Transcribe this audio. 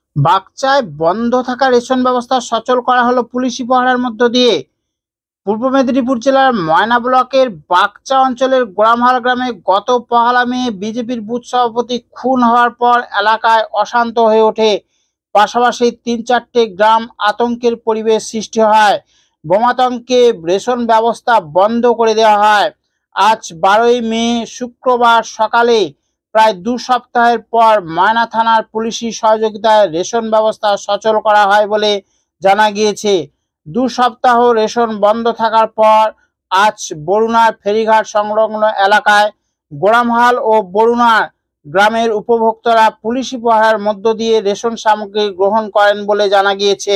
বাকচায় বন্ধ থাকা রেশন ব্যবস্থা সচল করা হলো পুলিশি পাহারার মধ্য দিয়ে। পূর্ব মেদিনীপুর জেলার ময়না ব্লকের বাকচা অঞ্চলের গোড়ামহাল গ্রামে গত 1 মে বিজেপির বুথ সভাপতি খুন হওয়ার পর এলাকায় অশান্ত হয়ে ওঠে। পাশাপাশি 3-4টে গ্রাম আতঙ্কের পরিবেশ সৃষ্টি হয়। বোমাতঙ্কে রেশন ব্যবস্থা বন্ধ করে দেওয়া হয়। আজ 12 মে শুক্রবার সকালে প্রায় 2 সপ্তাহের পর ময়না থানার পুলিশি সহযোগিতায় রেশন ব্যবস্থা সচল করা হয় বলে জানা গিয়েছে। 2 সপ্তাহ রেশন বন্ধ থাকার পর আজ বরুণার ফেরিঘাট সংলগ্ন এলাকায় গোড়ামহাল ও বরুণার গ্রামের উপভোক্তারা পুলিশি পাহারার মধ্য দিয়ে রেশন সামগ্রী গ্রহণ করেন বলে জানা গিয়েছে।